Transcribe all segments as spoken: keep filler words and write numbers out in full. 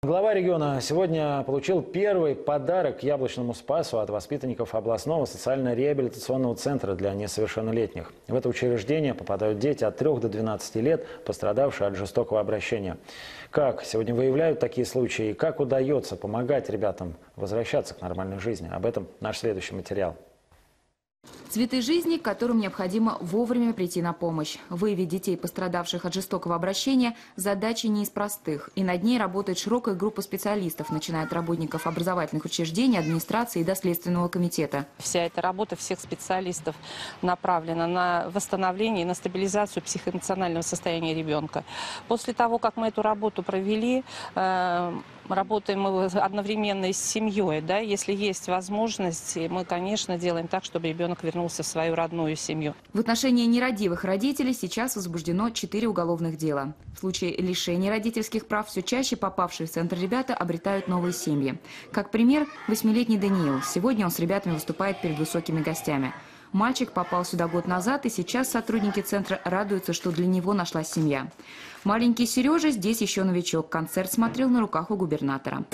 Глава региона сегодня получил первый подарок Яблочному Спасу от воспитанников областного социально-реабилитационного центра для несовершеннолетних. В это учреждение попадают дети от трёх до двенадцати лет, пострадавшие от жестокого обращения. Как сегодня выявляют такие случаи и как удается помогать ребятам возвращаться к нормальной жизни? Об этом наш следующий материал. Цветы жизни, которым необходимо вовремя прийти на помощь. Выявить детей, пострадавших от жестокого обращения, задача не из простых. И над ней работает широкая группа специалистов, начиная от работников образовательных учреждений, администрации и до Следственного комитета. Вся эта работа всех специалистов направлена на восстановление и на стабилизацию психоэмоционального состояния ребенка. После того, как мы эту работу провели, работаем мы одновременно и с семьей. Да? Если есть возможность, мы, конечно, делаем так, чтобы ребенок вернулся в свою родную семью. В отношении нерадивых родителей сейчас возбуждено четыре уголовных дела. В случае лишения родительских прав все чаще попавшие в центр ребята обретают новые семьи. Как пример, восьмилетний Даниил. Сегодня он с ребятами выступает перед высокими гостями. Мальчик попал сюда год назад, и сейчас сотрудники центра радуются, что для него нашлась семья. Маленький Сережа здесь еще новичок. Концерт смотрел на руках у губернатора.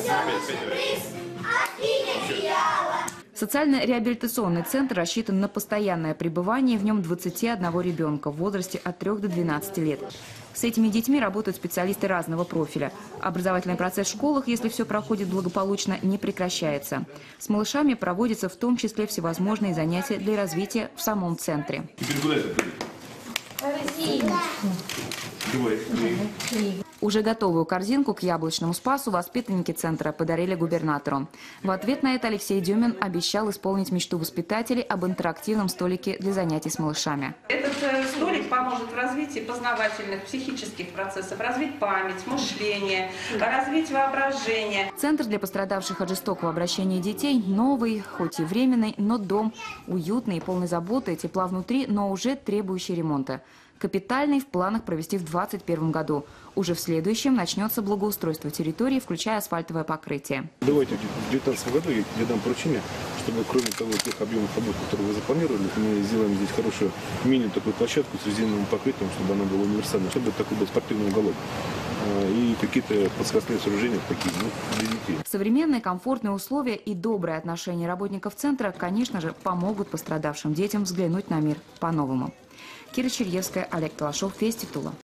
Социально-реабилитационный центр рассчитан на постоянное пребывание в нем двадцати одного ребенка в возрасте от трёх до двенадцати лет. С этими детьми работают специалисты разного профиля. Образовательный процесс в школах, если все проходит благополучно, не прекращается. С малышами проводятся в том числе всевозможные занятия для развития в самом центре. Уже готовую корзинку к Яблочному Спасу воспитанники центра подарили губернатору. В ответ на это Алексей Дюмин обещал исполнить мечту воспитателей об интерактивном столике для занятий с малышами. Этот столик поможет в развитии познавательных, психических процессов, развить память, мышление, развить воображение. Центр для пострадавших от жестокого обращения детей новый, хоть и временный, но дом уютный и полный заботы, тепла внутри, но уже требующий ремонта. Капитальный в планах провести в двадцать первом году. Уже в следующем начнется благоустройство территории, включая асфальтовое покрытие. Давайте в две тысячи девятнадцатом году я, я дам поручение, чтобы кроме того тех объемов работ, которые вы запланировали, мы сделаем здесь хорошую мини такую площадку с резиновым покрытием, чтобы она была универсальной, чтобы такой был спортивный уголок. И какие-то подскостные сооружения такие, ну, для детей. Современные комфортные условия и доброе отношение работников центра, конечно же, помогут пострадавшим детям взглянуть на мир по-новому. Кира Черьевская, Олег Талашов, Вести Тула.